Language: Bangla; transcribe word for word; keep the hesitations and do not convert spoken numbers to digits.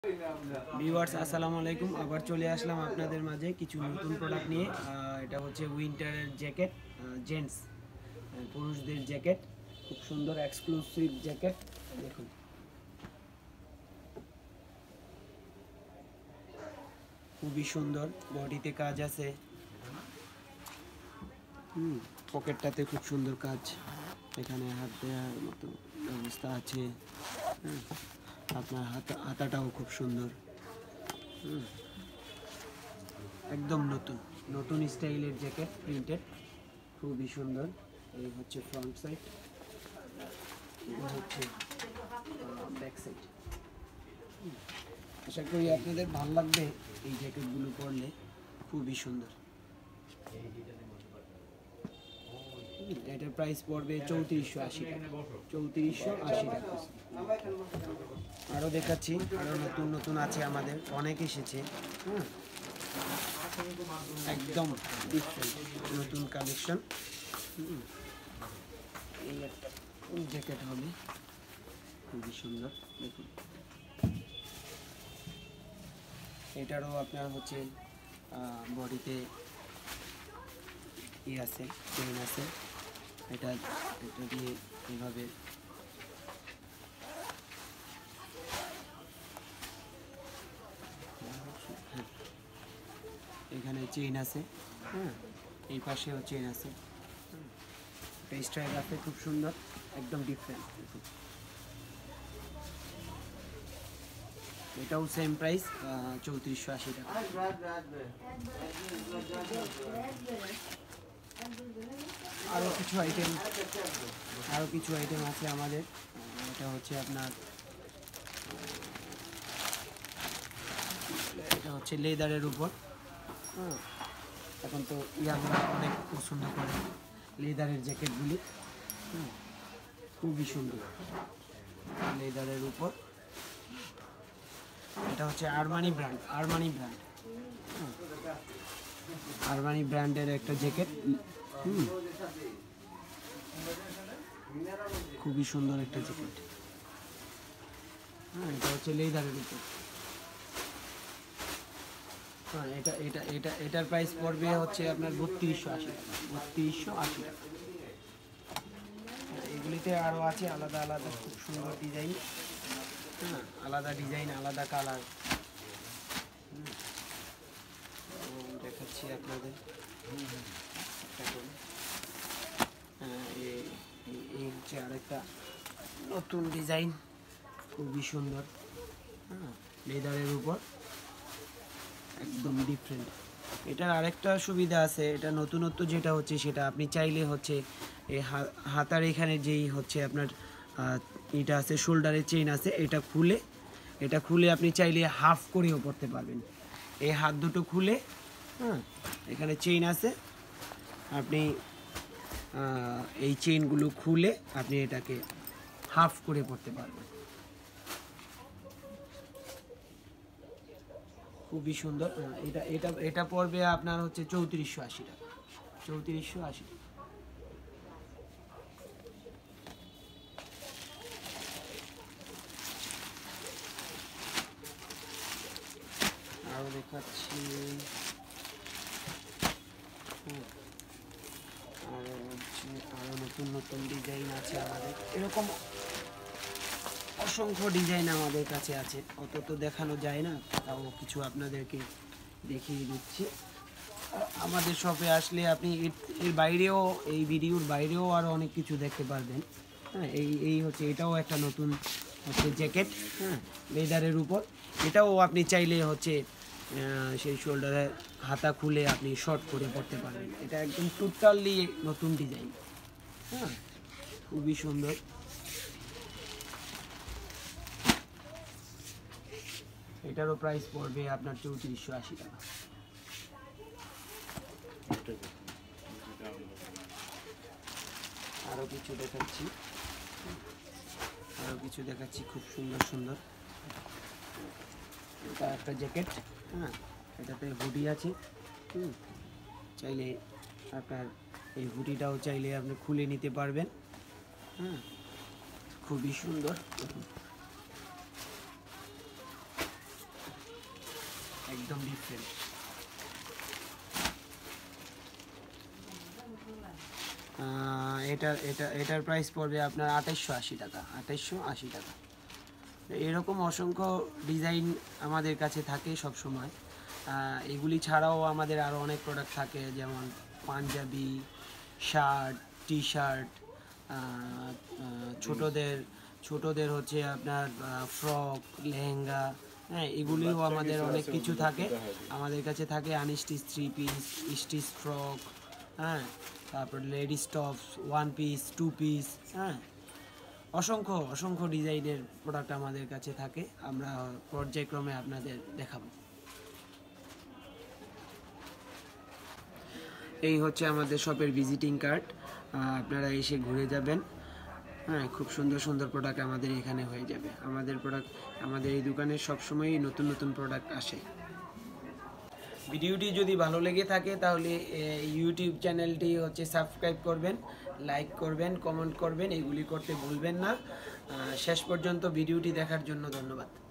ভিউয়ার্স আসসালামু আলাইকুম, আবার চলে আসলাম আপনাদের মাঝে কিছু নতুন প্রোডাক্ট নিয়ে। এটা হচ্ছে উইন্টারের জ্যাকেট, জেন্টস পুরুষদের জ্যাকেট, খুব সুন্দর এক্সক্লুসিভ জ্যাকেট। দেখুন খুবই সুন্দর, বডিতে কাজ আছে, হুম পকেটটাতে খুব সুন্দর কাজ, এখানে হাত দেওয়ার মতো ব্যবস্থা আছে। আপনার হাতা হাতাটাও খুব সুন্দর, একদম নতুন নতুন স্টাইলের জ্যাকেট, প্রিন্টেড, খুবই সুন্দর। এই হচ্ছে ফ্রন্ট সাইড, এটা হচ্ছে ব্যাক সাইড। আশা করি আপনাদের ভালো লাগবে এই জ্যাকেটগুলো পরলে, খুবই সুন্দর। এটার প্রাইস পড়বে চৌত্রিশশো আশি টাকা, চৌত্রিশশো আশি টাকা। আরও দেখাচ্ছি, আরও নতুন নতুন আছে, আমাদের অনেক এসেছে। হ্যাঁ, একদম ডিফারেন্ট নতুন কালেকশন। এই একটা জ্যাকেট হবে, খুবই সুন্দর। দেখুন এটারও আপনার হচ্ছে বডিতে ই আছে, চেইন আছে। এটা এটা দিয়ে এইভাবে এখানে চেইন আছে, হ্যাঁ এই পাশেও চেইন আছে, একটা স্টাইল আছে খুব সুন্দর, একদম ডিফারেন্ট। এটাও সেম প্রাইস, চৌত্রিশশো আশি টাকা। আরও কিছু আইটেম আরও কিছু আইটেম আছে আমাদের। এটা হচ্ছে আপনার, এটা হচ্ছে লেদারের উপর। হ্যাঁ, এখন তো ইয়াংরা অনেক পছন্দ করে লেদারের জ্যাকেটগুলি, খুবই সুন্দর লেদারের উপর। এটা হচ্ছে Armani brand, Armani brand Armani ব্র্যান্ডের একটা জ্যাকেট, হুম খুবই সুন্দর একটা জ্যাকেট। হ্যাঁ, এটা হচ্ছে লেদারের উপর। হ্যাঁ, এটা এটা এটা এটার প্রাইস পড়বে হচ্ছে আপনার বত্রিশশো আশি টাকা, বত্রিশশো আশি টাকা। এগুলিতে আরও আছে আলাদা আলাদা খুব সুন্দর ডিজাইন, হ্যাঁ আলাদা ডিজাইন, আলাদা কালার। দেখাচ্ছি আপনাদের। হ্যাঁ, এই হচ্ছে আরেকটা নতুন ডিজাইন, খুবই সুন্দর। হ্যাঁ, লেদারের উপর একদম ডিফারেন্ট। এটার আরেকটা সুবিধা আছে, এটা নতুনত্ব যেটা হচ্ছে সেটা আপনি চাইলে হচ্ছে এই হাতার এখানে যেই হচ্ছে আপনার এটা আছে, শোল্ডারের চেইন আছে, এটা খুলে এটা খুলে আপনি চাইলে হাফ করেও পরতে পারবেন। এই হাত দুটো খুলে, হ্যাঁ এখানে চেইন আছে, আপনি এই চেইনগুলো খুলে আপনি এটাকে হাফ করে পরতে পারবেন, খুবই সুন্দর। এটা এটা এটা পড়বে আপনার হচ্ছে চৌত্রিশশো আশি টাকা, চৌত্রিশশো আশি টাকা। আরও দেখাচ্ছি, আরও হচ্ছে আরও নতুন নতুন ডিজাইন আছে আমাদের, এরকম অসংখ্য ডিজাইন আমাদের কাছে আছে, অত তো দেখানো যায় না, তাও কিছু আপনাদেরকে দেখিয়ে দিচ্ছি। আমাদের শপে আসলে আপনি এর বাইরেও, এই ভিডিওর বাইরেও আরও অনেক কিছু দেখতে পারবেন। হ্যাঁ, এই এই হচ্ছে এটাও একটা নতুন হচ্ছে জ্যাকেট, হ্যাঁ লেদারের উপর। এটাও আপনি চাইলে হচ্ছে সেই শোল্ডারে হাতা খুলে আপনি শর্ট করে পরতে পারবেন। এটা একদম টোটালি নতুন ডিজাইন, হ্যাঁ খুবই সুন্দর। এটারও প্রাইস পড়বে আপনার চৌত্রিশশো আশি টাকা। আরও কিছু দেখাচ্ছি, আরও কিছু দেখাচ্ছি খুব সুন্দর সুন্দর। এটা একটা জ্যাকেট, হ্যাঁ এটাতে হুডি আছে, হুম চাইলে আপনার এই হুডিটাও চাইলে আপনি খুলে নিতে পারবেন। হ্যাঁ, খুবই সুন্দর। একদম ডিফারেন্ট। এটা এটা এটার প্রাইস পড়বে আপনার আঠাইশশো আশি টাকা, আঠাইশশো আশি টাকা। এরকম অসংখ্য ডিজাইন আমাদের কাছে থাকে সব সময়। এগুলি ছাড়াও আমাদের আরও অনেক প্রোডাক্ট থাকে, যেমন পাঞ্জাবি, শার্ট, টি শার্ট, ছোটোদের ছোটোদের হচ্ছে আপনার ফ্রক, লেহেঙ্গা, হ্যাঁ এগুলিও আমাদের অনেক কিছু থাকে আমাদের কাছে থাকে। Unstitch three piece, stitch frock, হ্যাঁ তারপর ladies tops, one piece, two piece, হ্যাঁ অসংখ্য অসংখ্য ডিজাইনের প্রোডাক্ট আমাদের কাছে থাকে। আমরা পর্যায়ক্রমে আপনাদের দেখাবো। এই হচ্ছে আমাদের শপের ভিজিটিং কার্ড, আপনারা এসে ঘুরে যাবেন। হ্যাঁ খুব সুন্দর সুন্দর প্রোডাক্ট আমাদের এখানে হয়ে যাবে। আমাদের প্রোডাক্ট আমাদের এই দোকানে সবসময়ই নতুন নতুন প্রোডাক্ট আসে। ভিডিওটি যদি ভালো লেগে থাকে তাহলে ইউটিউব চ্যানেলটি হচ্ছে সাবস্ক্রাইব করবেন, লাইক করবেন, কমেন্ট করবেন, এগুলি করতে ভুলবেন না। শেষ পর্যন্ত ভিডিওটি দেখার জন্য ধন্যবাদ।